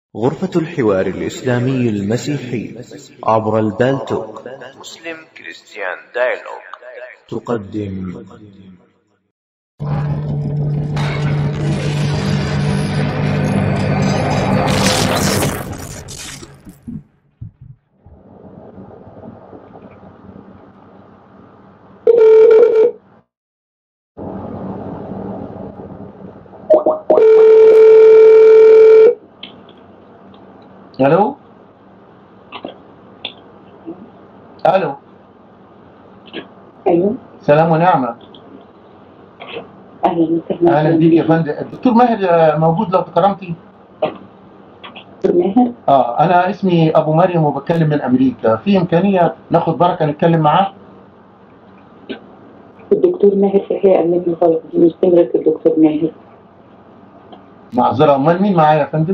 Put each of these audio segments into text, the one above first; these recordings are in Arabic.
غرفة الحوار الإسلامي المسيحي عبر البالتوك مسلم كريستيان دايلوج تقدم الو الو ايوه، سلام ونعمة. اهلا وسهلا. اهلا بيك يا فندم. الدكتور ماهر موجود لو تكرمتي؟ دكتور ماهر؟ انا اسمي ابو مريم وبتكلم من امريكا. في امكانية ناخد بركة نتكلم معاه؟ الدكتور ماهر في الحقيقه قال لي غلط، دي مش نمرة الدكتور ماهر. معذرة، امال مين معايا يا فندم؟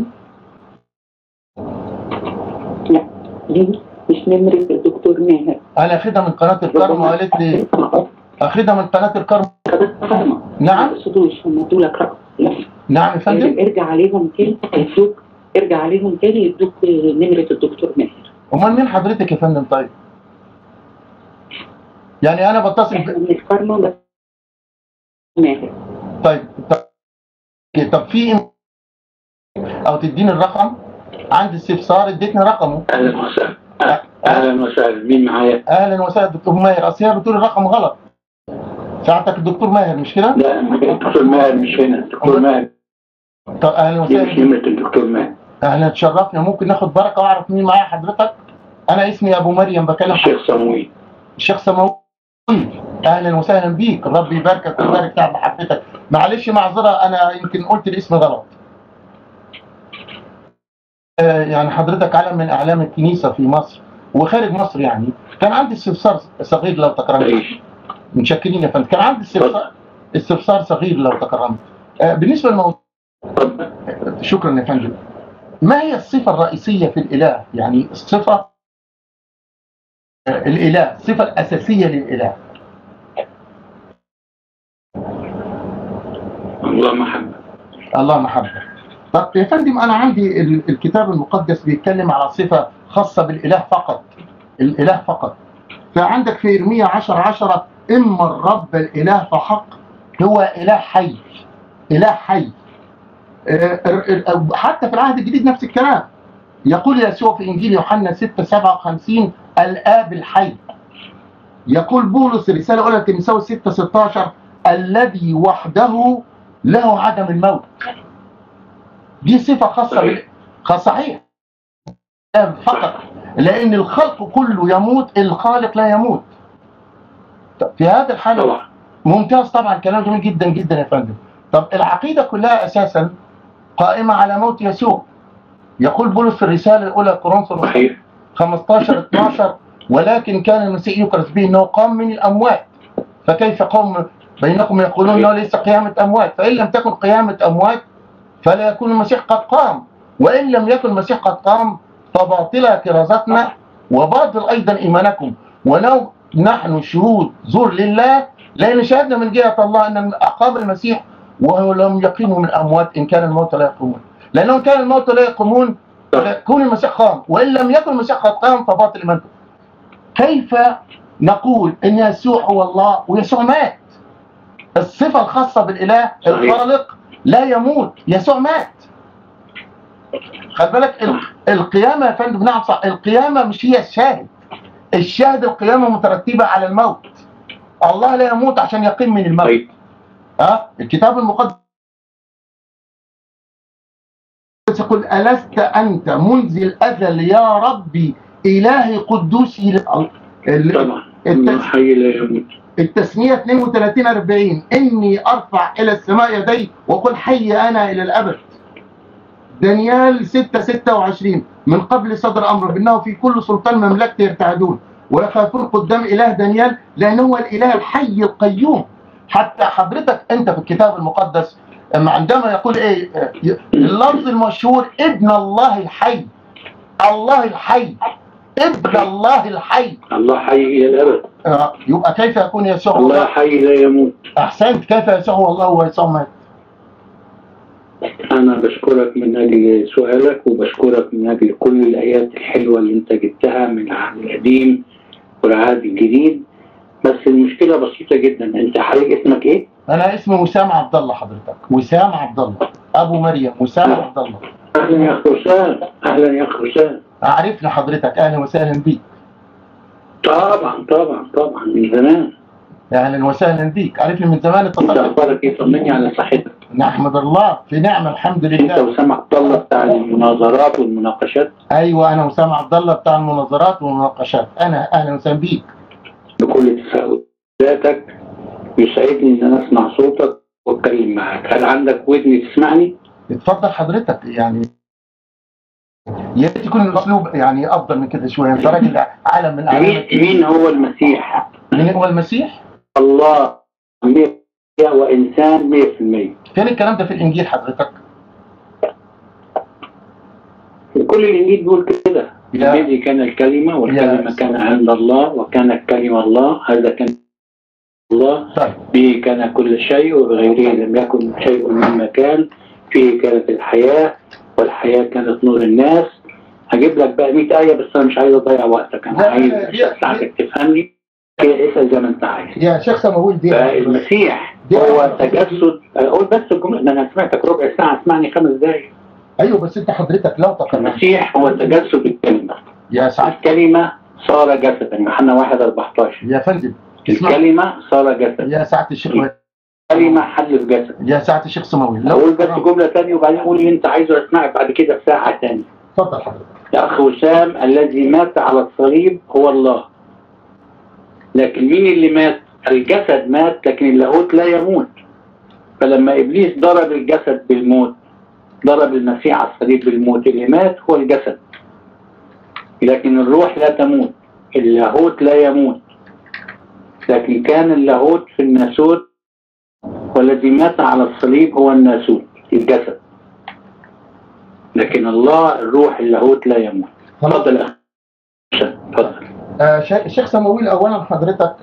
لا، دي مش نمرة الدكتور ماهر. انا اخدها من قناة الكرم وقالت لي اخدها من قناة الكرم. نعم؟ ما تقصدوش، هم ادوا لك رقم. نعم يا فندم. ارجع عليهم تاني يدوك، ارجع عليهم تاني يدوك نمرة الدكتور ماهر. امال مين حضرتك يا فندم؟ طيب يعني انا بتصل احنا من الكرم بس ماهر. طيب في او تديني الرقم؟ عندي استفسار، اديتني رقمه. اهلا وسهلا. اهلا وسهلا، مين معايا؟ اهلا وسهلا دكتور ماهر. اصل هي بتقول الرقم غلط. ساعتك الدكتور ماهر مش كده؟ لا، الدكتور ماهر مش هنا، الدكتور ماهر. طب اهلا دي مش وسهلا. نمرة الدكتور ماهر. اهلا، تشرفنا. ممكن ناخد بركه واعرف مين معايا حضرتك؟ انا اسمي ابو مريم بكلم الشيخ صمويل. الشيخ صمويل. اهلا وسهلا بيك، الرب يباركك ويبارك تعب محبتك. معلش معذره، انا يمكن قلت الاسم غلط. يعني حضرتك علم من اعلام الكنيسه في مصر وخارج مصر. يعني كان عندي استفسار صغير لو تكرمت. متشكرين يا فندم. كان عندي استفسار صغير لو تكرمت. بالنسبه للموضوع. شكرا يا فندم. ما هي الصفه الرئيسيه في الاله؟ يعني الصفه الاله، الصفه الاساسيه للاله. الله محبة. الله محبه. طب يا فندم، انا عندي الكتاب المقدس بيتكلم على صفه خاصه بالاله فقط. الاله فقط. فعندك في إرميا 10:10 اما الرب الاله فحق هو اله حي. اله حي. حتى في العهد الجديد نفس الكلام. يقول يسوع في انجيل يوحنا 6:57 الاب الحي. يقول بولس رساله اولى تيموثاوس 6:16 الذي وحده له عدم الموت. دي صفه خاصه صحيح فقط، لان الخلق كله يموت، الخالق لا يموت. في هذا الحال ممتاز طبعا، كلام جميل جدا جدا يا فندم. طب العقيده كلها اساسا قائمه على موت يسوع. يقول بولس في الرساله الاولى كورنثوس 15:12 ولكن كان المسيح يكرز به انه قام من الاموات، فكيف قوم بينكم يقولون انه ليس قيامه اموات؟ فان لم تكن قيامه اموات فلا يكون المسيح قد قام، وان لم يكن المسيح قد قام فباطله كرازتنا وباطل ايضا ايمانكم، ولو نحن شهود زور لله لان شهدنا من جهه الله ان اقام المسيح وهو لم يقيموا من الاموات ان كان الموت لا يقومون، لانه كان الموت لا يقومون يكون المسيح قام، وان لم يكن المسيح قد قام فباطل ايمانكم. كيف نقول ان يسوع هو الله ويسوع مات؟ الصفه الخاصه بالاله الخالق لا يموت، يسوع مات. خد بالك القيامه يا فندم. نعم صح، القيامه مش هي الشاهد. الشاهد القيامه مترتبه على الموت. الله لا يموت عشان يقيم من الموت. الكتاب المقدس يقول ألست أنت منذ الأزل يا ربي إلهي قدوسي. طبعا حي لا يموت. التثنية 32:40 إني أرفع إلى السماء يدي وقل حي أنا إلى الأبد. دانيال 6:26 من قبل صدر أمر بأنه في كل سلطان مملكته يرتعدون ويخافون قدام إله دانيال لأنه هو الإله الحي القيوم. حتى حضرتك أنت في الكتاب المقدس عندما يقول إيه اللفظ المشهور ابن الله الحي. الله الحي، ابن الله الحي. الله حي إلى الأبد. يبقى كيف يكون يسوع الله حي لا يموت؟ أحسنت. كيف يسوع الله ويسوع مات؟ أنا بشكرك من أجل سؤالك، وبشكرك من أجل كل الآيات الحلوة اللي أنت جبتها من العهد القديم والعهد الجديد. بس المشكلة بسيطة جدا. أنت حضرتك اسمك إيه؟ أنا اسمي وسام عبد الله حضرتك، وسام عبد الله أبو مريم، وسام عبد الله. أهلا يا أخ وسام، أهلا يا أخ وسام. عرفنا حضرتك، أهلا وسهلا بيك. طبعا طبعا طبعا من زمان. أهلا وسهلا بيك، عرفني من زمان. أنت أخبارك إيه؟ طمني على صحتك. نحمد الله في نعمة الحمد لله. أنت وسام عبد الله بتاع المناظرات والمناقشات؟ أيوه أنا وسام عبد الله بتاع المناظرات والمناقشات. أنا أهلا وسهلا بيك. بكل تساؤلاتك يسعدني إن أنا أسمع صوتك وأتكلم معاك. هل عندك ودن تسمعني؟ اتفضل حضرتك، يعني يا ريت يكون الأسلوب يعني أفضل من كده شوية. أنت راجل عالم من الأعلام. مين هو المسيح؟ مين هو المسيح؟ الله 100% وإنسان 100%. فين الكلام ده في الإنجيل حضرتك؟ كل الإنجيل بيقول كده. الذي كان الكلمة والكلمة كان عند الله وكان الكلمة الله، هذا كان الله. به كان كل شيء وبغيره لم يكن شيء مما كان. فيه كانت الحياة والحياة كانت نور الناس. هجيب لك بقى 100 آية بس أنا مش عايز أضيع وقتك. أنا عايز أساعدك تفهمني. اسأل زي ما أنت عايز. يا شيخ سماويل دي المسيح هو تجسد. أقول بس الجملة ده، أنا سمعتك ربع ساعة، اسمعني 5 دقايق. ايوه بس انت حضرتك لا تقرر. المسيح هو تجسد الكلمة. يا سعد. الكلمة صار جسدا. يوحنا 1:14. يا فندم. الكلمة صار جسدا. يا سعادة الشيخ. الكلمة حل في جسد. يا سعادة الشيخ سماويل. أقول بس جملة ثانية وبعدين قول اللي أنت عايزه، أسمعك بعد كده في ساعة ثانية. اتفضل حضرتك. يا أخ وسام، الذي مات على الصليب هو الله. لكن مين اللي مات؟ الجسد مات لكن اللاهوت لا يموت. فلما إبليس ضرب الجسد بالموت، ضرب المسيح على الصليب بالموت. اللي مات هو الجسد لكن الروح لا تموت. اللاهوت لا يموت لكن كان اللاهوت في الناسوت، والذي مات على الصليب هو الناسوت الجسد. لكن الله الروح اللاهوت لا يموت. تفضل تفضل. الشيخ سماويل، اولا حضرتك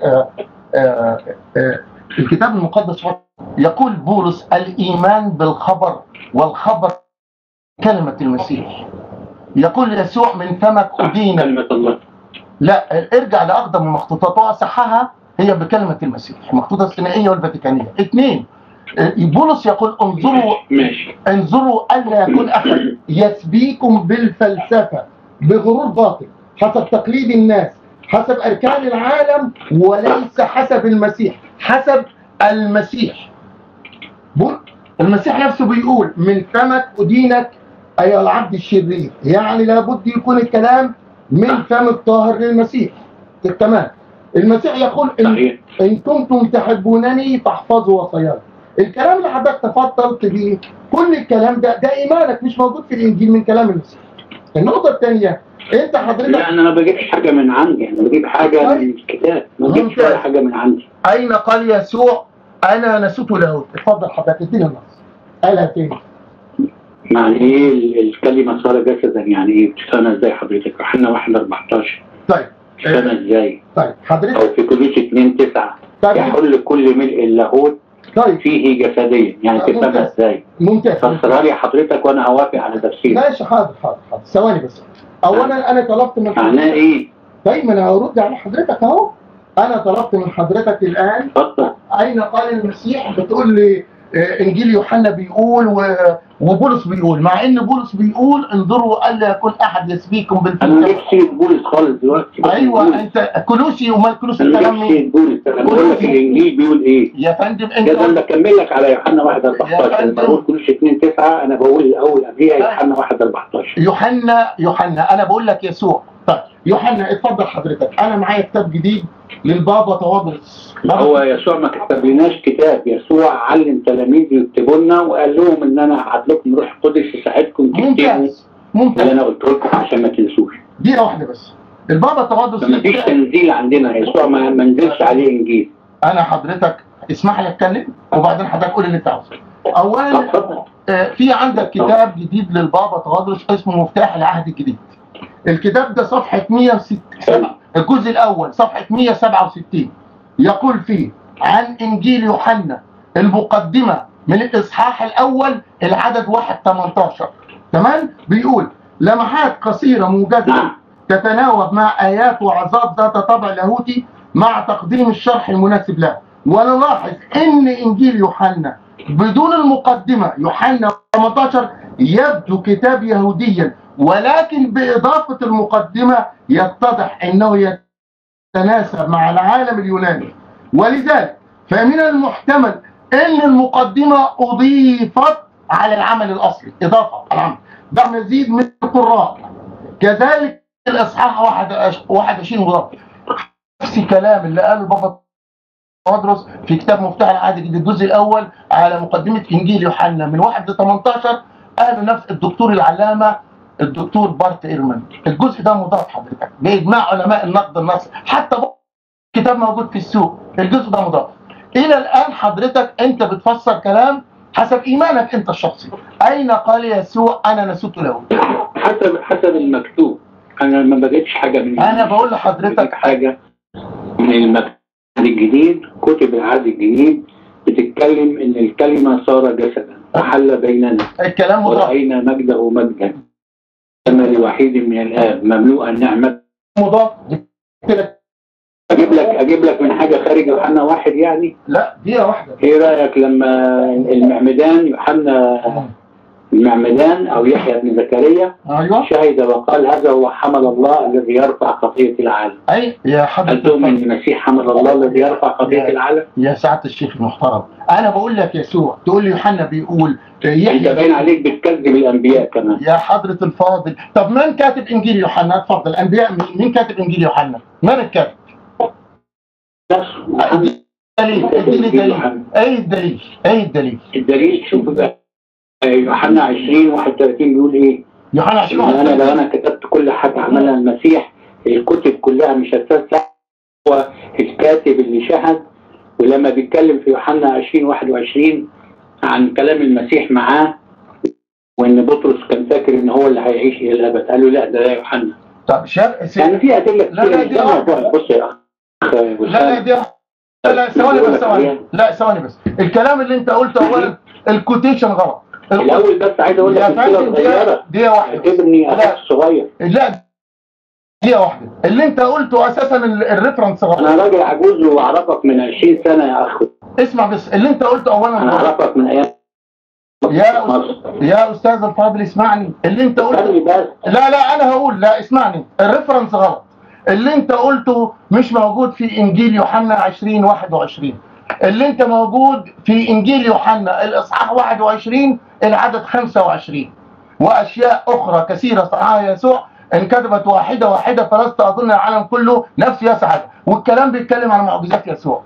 الكتاب المقدس يقول بولس الايمان بالخبر، والخبر كلمة المسيح. يقول يسوع من فمك أدين. كلمة الله. لا، ارجع لأقدم المخطوطات وأصحها هي بكلمة المسيح، المخطوطة الثنائية والفاتيكانية. 2 بولس يقول انظروا ألا يكون أحد يسبيكم بالفلسفة بغرور باطل حسب تقليد الناس، حسب أركان العالم، وليس حسب المسيح، حسب المسيح. المسيح نفسه بيقول من فمك أدينك أيها العبد الشرير. يعني لابد يكون الكلام من فم الطاهر للمسيح. تمام. المسيح يقول إن كنتم تحبونني فاحفظوا وصاياي. الكلام اللي حضرتك تفضلت بيه كل الكلام ده إيمانك مش موجود في الإنجيل من كلام المسيح. النقطة الثانية، أنت حضرتك لا أنا ما بجيبش حاجة من عندي، أنا بجيب حاجة من الكتاب، ما بجيبش ولا حاجة من عندي. أين قال يسوع أنا نسوت لاهوت؟ اتفضل حضرتك اديني النص. قالها تاني. يعني ايه الكلمة صار جسدا؟ يعني ايه؟ بتفهمها ازاي حضرتك؟ يوحنا 1:14. طيب بتفهمها ازاي؟ طيب حضرتك او في كولوسي 2:9 يحل كل ملء اللاهوت فيه جسديا. يعني تفهمها ازاي؟ ممتاز. فسرها لي حضرتك وانا هوافق على تفسير. ماشي حاضر ثواني بس. اولا انا طلبت من حضرتك. معناه ايه؟ طيب ما انا هرد على حضرتك اهو. انا طلبت من حضرتك الان اين قال المسيح؟ بتقول لي انجيل يوحنا بيقول وبولس بيقول، مع ان بولس بيقول انظروا الا يكون احد يسبيكم بالفلسفه. انا نفسي بولس خالص دلوقتي. ايوه انت كولوسي، وما كولوسي الكلام مين؟ بولس. انا بقول لك الانجيل بيقول ايه يا فندم. انت انا بكمل لك على يوحنا 1:14. لما بقول كولوسي 2:9 انا بقول الاول قبليها يوحنا 1:14. يوحنا انا بقول لك يسوع. طيب يوحنا اتفضل حضرتك. انا معايا كتاب جديد للبابا تواضرس. هو يسوع ما كتبلناش كتاب، يسوع علم تلاميذه يكتبوا لنا وقال لهم ان انا هبعت لكم روح القدس يساعدكم تكتبوا. ممتاز. اللي انا قلت لكم عشان ما تنسوش. دي واحده بس. البابا تواضرس ما فيش تنزيل عندنا، يسوع ما نزلش عليه انجيل. انا حضرتك اسمح لي اتكلم وبعدين حضرتك قول اللي انت عاوزه. اولا في عندك كتاب جديد للبابا تواضرس اسمه مفتاح العهد الجديد. الكتاب ده صفحة 107 الجزء الأول صفحة 167 يقول فيه عن إنجيل يوحنا المقدمة من الإصحاح الأول العدد 1:18. تمام؟ بيقول لمحات قصيرة موجزة تتناوب مع آيات وعظات ذات طابع لاهوتي مع تقديم الشرح المناسب لها. ونلاحظ إن إنجيل يوحنا بدون المقدمة يوحنا 18 يبدو كتاب يهوديا، ولكن بإضافة المقدمة يتضح أنه يتناسب مع العالم اليوناني. ولذلك فمن المحتمل أن المقدمة أضيفت على العمل الأصلي، إضافة على العمل ده مزيد من القراء. كذلك الإصحاح 21 مضاف، نفس الكلام اللي قاله بابا تودرس في كتاب مفتاح العهد الجديد الجزء الأول على مقدمة إنجيل يوحنا من 1 ل 18 قاله نفس الدكتور العلامة الدكتور بارت إيرمان. الجزء ده مضاف حضرتك بإجماع علماء النقد النصي، حتى كتاب موجود في السوق الجزء ده مضاف. إلى الآن حضرتك أنت بتفسر كلام حسب إيمانك أنت الشخصي. أين قال يسوع أنا نسوت له؟ حسب المكتوب. أنا ما بجيبش حاجة من أنا بقول لحضرتك حاجة من المكتوب الجديد. كتب العهد الجديد بتتكلم إن الكلمة صار جسدا وحل بيننا، الكلام مضاف، ورأينا مجده مجدا كما لوحيد من الآب مملوءا نعمة. مضاف. اجيب لك من حاجه خارج يوحنا واحد يعني؟ لا دقيقه واحده. ايه رايك لما المعمدان يوحنا المعمدان او يحيى بن زكريا ايوه شهد وقال هذا هو حمل الله الذي يرفع خطيه العالم؟ اي يا حضرتك، هل تؤمن ان المسيح حمل الله الذي يرفع خطيه العالم؟ يا سعاده الشيخ المحترم، انا بقول لك يسوع، تقول لي يوحنا بيقول يحيى. انت باين عليك بتكذب الانبياء كمان يا حضره الفاضل. طب من كاتب انجيل يوحنا؟ اتفضل. الانبياء مين كاتب انجيل يوحنا؟ من الكاتب؟ دليل، اديني دليل. اي الدليل؟ اي الدليل؟ الدليل شوف بقى يوحنا 20:31 بيقول ايه؟ يوحنا 20 لو انا كتبت كل حاجه عملها المسيح الكتب كلها مش هتسع. هو الكاتب اللي شهد. ولما بيتكلم في يوحنا 20:21 عن كلام المسيح معاه وان بطرس كان فاكر ان هو اللي هيعيش الى الابد، قال له لا ده يوحنا. طب يعني في ادله كتير. لا بص يا اخ، لا ثواني بس. الكلام اللي انت قلته اولا الكوتيشن غلط. الاول بس عايز اقول لك كلمه صغيره. دقيقه واحده. اعتبرني اخ صغير. لا دقيقه واحده. اللي انت قلته اساسا الريفرنس غلط. انا راجل عجوز واعرفك من 20 سنه يا اخ. اسمع بس، اللي انت قلته اولا انا اعرفك من ايام يا استاذ الفاضل اسمعني. اللي انت قلته لا انا هقول. لا اسمعني، الريفرنس غلط. اللي انت قلته مش موجود في انجيل يوحنا 20:21. اللي انت موجود في انجيل يوحنا الاصحاح 21 العدد 25. واشياء اخرى كثيره صنعها يسوع ان كتبت واحده واحده فلست اظن العالم كله نفس يسعد. والكلام بيتكلم عن معجزات يسوع.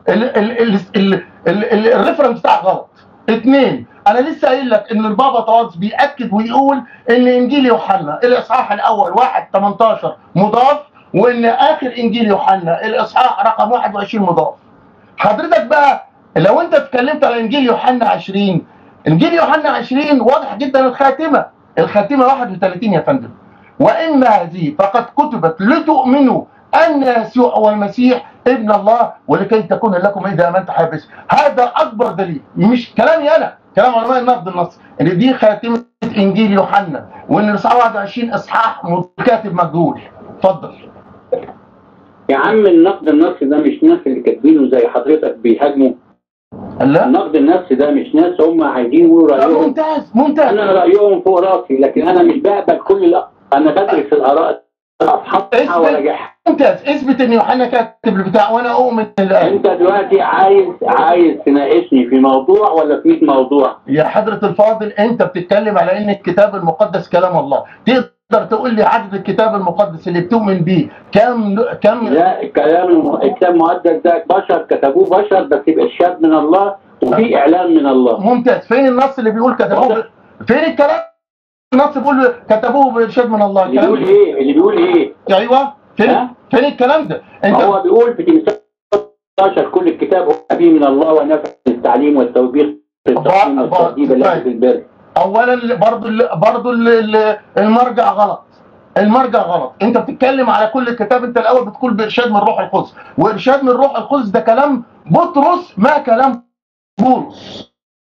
الريفرنس بتاعك غلط. 2، انا لسه قايل لك ان البابا تواضس بيأكد ويقول ان انجيل يوحنا الاصحاح الاول 1:18 مضاف، وان اخر انجيل يوحنا الاصحاح رقم 21 مضاف. حضرتك بقى لو انت اتكلمت على انجيل يوحنا 20، انجيل يوحنا 20 واضح جدا الخاتمه 31 يا فندم. وان هذه فقد كتبت لتؤمنوا ان يسوع هو المسيح ابن الله ولكي تكون لكم اذا امنت حابس. هذا اكبر دليل، مش كلامي انا، كلام علماء النقد النصي، ان دي خاتمه انجيل يوحنا، وان الاصحاح 21 اصحاح كاتب مجهول. اتفضل يا عم. النقد النصي ده مش ناس اللي كاتبينه زي حضرتك بيهاجموا. لا النقد النفسي ده مش ناس هم عايزين يقولوا رايهم. ممتاز. انا رايهم فوق راسي، لكن انا مش بقبل كل انا بدرس الاراء اصحابها وراجعها. ممتاز. اثبت ان يوحنا كاتب البتاع وانا اؤمن الان. انت دلوقتي عايز تناقشني في موضوع ولا في 100 موضوع؟ يا حضره الفاضل انت بتتكلم على ان الكتاب المقدس كلام الله. تقدر تقول لي عدد الكتاب المقدس اللي بتؤمن بيه كم؟ لا، الكتاب المقدس ده بشر كتبوه، بشر بس بإرشاد من الله وفي اعلان من الله. ممتاز. فين النص اللي بيقول كتبوه؟ فين الكلام النص بيقول كتبوه بإرشاد من الله؟ اللي بيقول ايه؟ ايوه فين الكلام ده؟ انت هو بيقول في تمثال 16 كل الكتاب هو نبي من الله ونافع للتعليم والتوبيخ في التصميم والتأديب التي في البر. اولا برضو المرجع غلط. المرجع غلط. انت بتتكلم على كل الكتاب، انت الاول بتقول بارشاد من روح القدس، وارشاد من روح القدس ده كلام بطرس ما كلام بولس.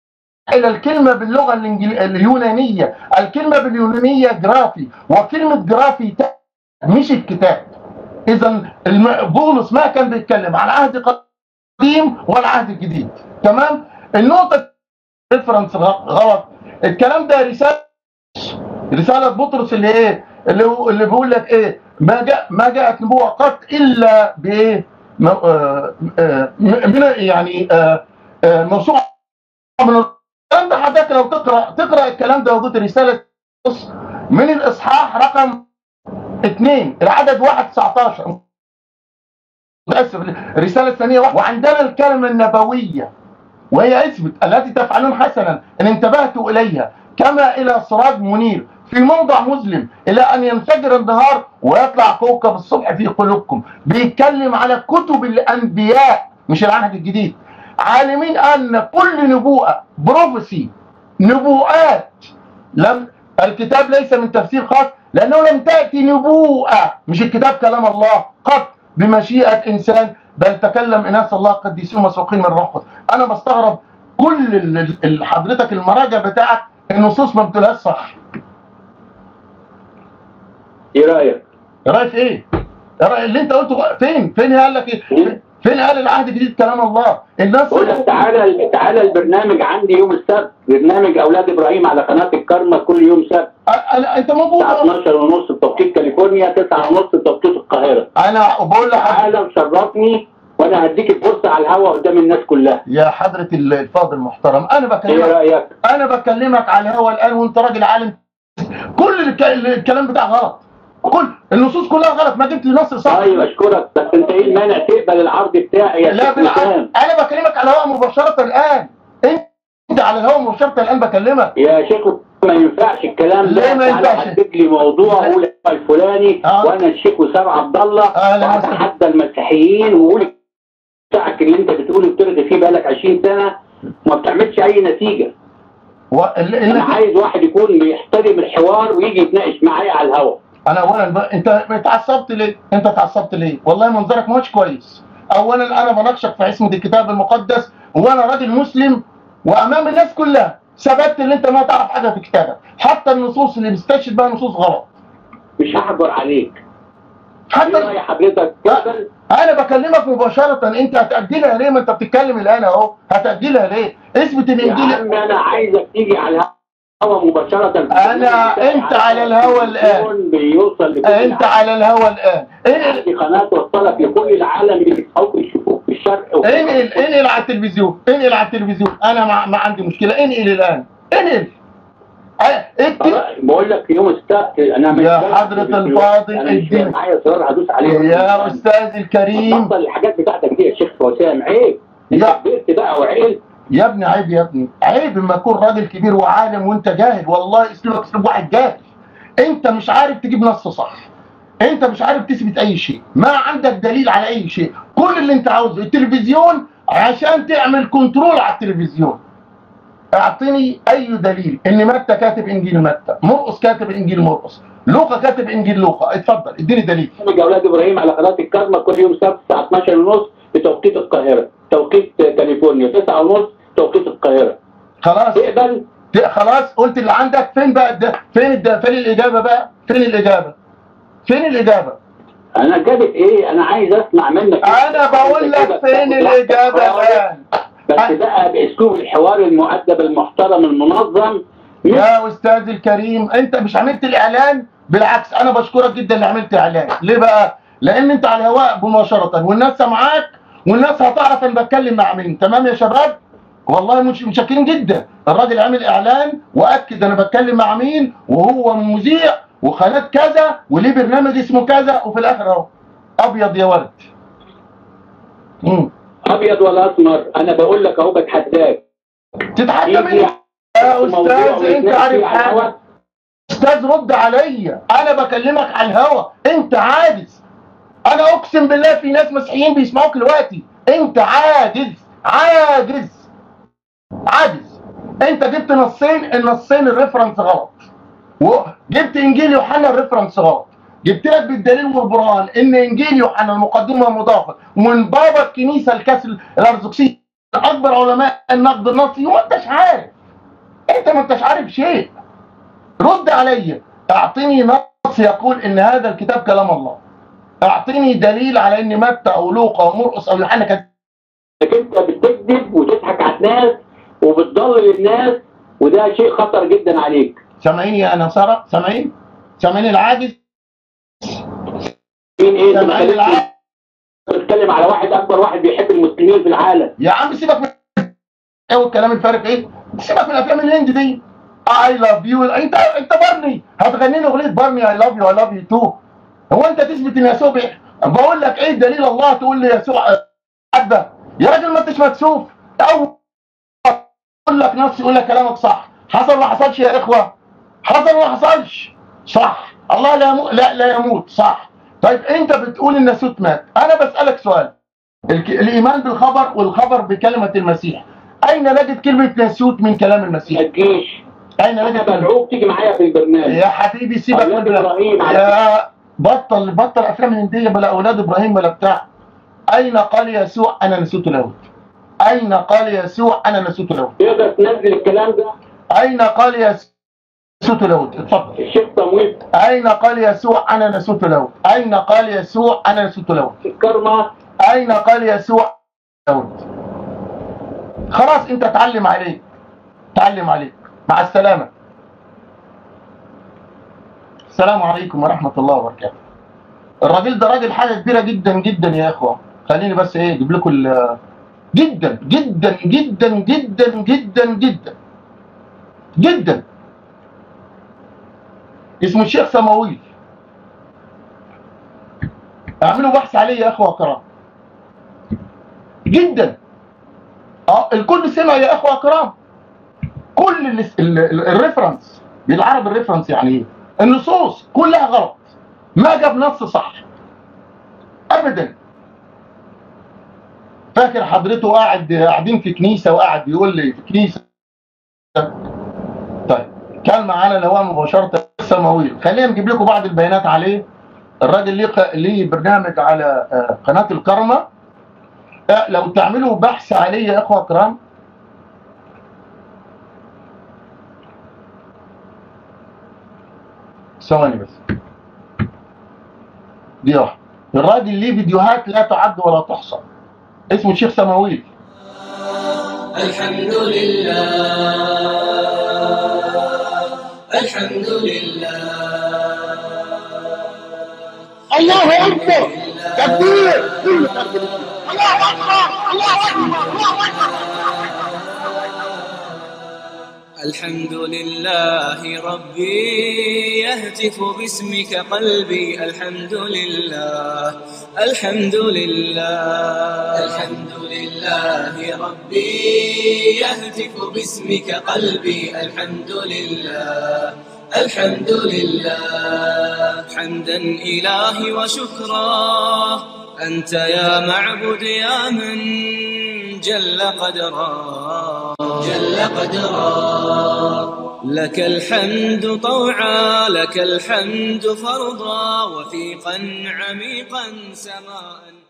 الى الكلمه باللغه اليونانيه، الكلمه باليونانيه جرافي، وكلمه جرافي مش الكتاب. اذا بولس ما كان بيتكلم عن عهد قديم ولا عهد جديد. تمام. النقطه ريفرنس غلط. الكلام ده رساله بطرس اللي ايه، اللي بيقول لك ايه، ما جاءت نبوه قط الا بايه، من يعني موسوعه من الكلام ده. حضرتك لو تقرا الكلام ده وجدت رساله من الاصحاح رقم 2 العدد 1:19. متاسف، الرساله الثانيه وعندنا الكلمه النبويه وهي اثبت التي تفعلون حسنا ان انتبهتوا اليها كما الى سراج منير في موضع مظلم الى ان ينفجر النهار ويطلع كوكب الصبح في قلوبكم. بيتكلم على كتب الانبياء مش العهد الجديد. عالمين ان كل نبوءه بروفيسي نبوءات الكتاب ليس من تفسير خاص، لانه لم تاتي نبوءه، مش الكتاب كلام الله قط بمشيئه انسان، بل تكلم اناس الله قديسون مسوقين من روح القدس. انا بستغرب كل حضرتك المراجع بتاعك النصوص ما بتقولهاش صح. ايه رايك؟ رايك ايه؟ اللي انت قلته فين قال لك ايه؟ فين قال العهد الجديد كلام الله؟ الناس بقول لك تعالى البرنامج عندي يوم السبت، برنامج اولاد ابراهيم على قناه الكرمه كل يوم سبت. انت موجود الساعه 12:30 بتوقيت كاليفورنيا، 9:30 بتوقيت القاهره. انا بقول لك تعالى وشرفني وانا هديك الفرصه على الهواء قدام الناس كلها. يا حضره الفاضل المحترم، انا بكلمك. ايه رايك؟ انا بكلمك على الهواء الان وانت راجل عالم. كل الكلام بتاعك غلط، كل النصوص كلها غلط، ما جبت لي نص صح. ايوه اشكرك، بس انت ايه المانع تقبل العرض بتاعي يا لا بالعكس، انا بكلمك على الهواء مباشره الان. انت على الهواء مباشره الان بكلمك يا شيخ. ما ينفعش الكلام ده. ليه ما ينفعش؟ حدد لي موضوع اقول الفلاني وانا الشيخ وسام عبد الله واتحدى المسيحيين واقول بتاعك اللي انت بتقوله بترغي فيه بقالك 20 سنه وما بتعملش اي نتيجه. انا عايز واحد يكون بيحترم الحوار ويجي يتناقش معايا على الهواء. انا اولا انت اتعصبت ليه؟ اتعصبت ليه؟ والله منظرك مش كويس. اولا انا بناقشك في عصمه الكتاب المقدس وانا راجل مسلم وامام الناس كلها ثبت ان انت ما تعرف حاجه في كتابك، حتى النصوص اللي بتستشهد بها نصوص غلط. مش هحجر عليك. حتى ايه راي حضرتك؟ انا بكلمك مباشره، انت هتاجلها ليه؟ ما انت بتتكلم الان اهو، هتاجلها ليه؟ اثبت الانجيل. يا عم انا عايزك تيجي على الهوا مباشره. انت على الهوا الان. بيوصل انت على الهوا الان. عندي قناه توصلك لكل العالم اللي بتحاول يشوفوك في الشرق. انقل على التلفزيون، انا ما عندي مشكله، انقل الان، انقل. بقول لك يوم السبت انا يا حضرة الفاضل اديني معايا زرار هدوس عليه يا استاذ الكريم. بطل الحاجات بتاعتك دي يا شيخ وسام، عيب. انت كبرت بقى وعقلت يا ابني. عيب يا ابني، عيب اما اكون راجل كبير وعالم وانت جاهل. والله اسلوبك اسلوب واحد جاهل. انت مش عارف تجيب نص صح، انت مش عارف تثبت اي شيء، ما عندك دليل على اي شيء. كل اللي انت عاوزه التلفزيون عشان تعمل كنترول على التلفزيون. اعطيني اي دليل ان متى كاتب انجيل متى، مرقس كاتب انجيل مرقس، لوقا كاتب انجيل لوقا. اتفضل اديني دليل. اولاد ابراهيم على قناه الكرمه كل يوم سبت الساعه 12:30 بتوقيت القاهره، توقيت كاليفورنيا 9:30 توقيت القاهره. خلاص تقبل؟ خلاص قلت اللي عندك. فين بقى فين الاجابه بقى؟ فين الاجابه؟ انا جابت ايه؟ انا عايز اسمع منك. انا بقول لك فين الاجابه الان؟ بس بقى باسلوب الحوار المؤدب المحترم المنظم. يا استاذ الكريم انت مش عملت الاعلان، بالعكس انا بشكرك جدا اللي عملت اعلان. ليه بقى؟ لان انت على الهواء مباشره والناس سامعاك والناس هتعرف انا بتكلم مع مين. تمام يا شباب؟ والله متشكرين جدا. الراجل عمل اعلان واكد انا بتكلم مع مين وهو مذيع وقناه كذا وليه برنامج اسمه كذا، وفي الاخر اهو ابيض يا ورد. ابيض ولا اسمر؟ انا بقول لك اهو بتحداك. تتحدى مني يا استاذ؟ انت عارف حاجه؟ استاذ رد عليا، انا بكلمك على الهوا. انت عاجز. انا اقسم بالله في ناس مسيحيين بيسمعوك دلوقتي. انت عاجز. انت جبت النصين الريفرنس غلط، وجبت انجيل يوحنا الريفرنس غلط. جبت لك بالدليل والبرهان ان انجيل يوحنا المقدمه مضافه من بابا الكنيسه الكاثوليك الارثوذكسيه اكبر علماء النقد النصي وما انتش عارف. انت ما انتش عارف شيء. رد علي، اعطيني نص يقول ان هذا الكتاب كلام الله. اعطيني دليل على ان متى او لوقا او مرقس او يوحنا كتب. انت بتكذب وتضحك على الناس وبتضلل الناس، وده شيء خطر جدا عليك. سامعيني يا نصارى؟ سامعين؟ سامعين العاجز؟ مين ايه؟ سامعين العاجز؟ بتتكلم على واحد اكبر واحد بيحب المسلمين في العالم. يا عم سيبك من ايه الكلام الفارغ ايه؟ سيبك من افلام الهند دي. اي لاف يو، انت بارني هتغني لي اغنيه بارني اي لاف يو اي لاف يو تو. هو انت تثبت ان يسوع بقول لك ايه دليل الله تقول لي يسوع عدى؟ يا راجل ما انتش مكسوف. او اقول لك نص يقول لك كلامك صح. حصل ولا حصلش يا اخوه؟ حصل ولا حصلش؟ صح. الله لا يموت، لا يموت، صح. طيب انت بتقول ان الناسوت مات، انا بسالك سؤال. الايمان بالخبر والخبر بكلمه المسيح، اين نجد كلمه ناسوت من كلام المسيح؟ ما تجيش. اين نجد؟ انا بدعوك تيجي معايا في البرنامج يا حبيبي سيبك من ابراهيم. يا بطل افلام هنديه بلا اولاد ابراهيم ولا بتاع. اين قال يسوع انا ناسوت اليهود؟ اين قال يسوع انا ناسوت اليهود؟ تقدر تنزل الكلام ده؟ اين قال يسوع ناسوت اليهود؟ اتفضل. الشيخ صمويل. اين قال يسوع انا ناسوت اليهود؟ اين قال يسوع انا ناسوت اليهود؟ الكرمه. اين قال يسوع اليهود؟ خلاص انت اتعلم عليك، اتعلم عليك. مع السلامه. السلام عليكم ورحمه الله وبركاته. الراجل ده راجل حاجه كبيره جدا جدا يا اخوه. خليني بس ايه اجيب لكم جدا جدا جدا جدا جدا جدا جدا. اسمه الشيخ سماويل. اعملوا بحث عليه يا اخوه كرام. جدا. الكل سمع يا اخوه كرام. كل الريفرنس بالعربي، الريفرنس يعني ايه؟ النصوص كلها غلط. ما جاب نص صح ابدا. فاكر حضرته قاعدين في كنيسه وقاعد بيقول لي في كنيسه. طيب كان معانا لواء مباشره سماويل. خلينا نجيب لكم بعض البيانات عليه. الراجل ليه برنامج على قناه الكرمه. لو تعملوا بحث عليه يا اخوه كرام. ثواني بس دي واحده. الراجل ليه فيديوهات لا تعد ولا تحصى. اسمه الشيخ سماويل. الحمد لله الحمد لله. الله اكبر كبير. الله اكبر الله اكبر الله اكبر. الحمد لله ربي يهتف باسمك قلبي. الحمد لله الحمد لله الحمد لله ربي يهتف باسمك قلبي. الحمد لله الحمد لله. حمدا إلهي وشكرا أنت يا معبد يا من جل قدرا جل قدرا. لك الحمد طوعا لك الحمد فرضا وثيقا عميقا سماء.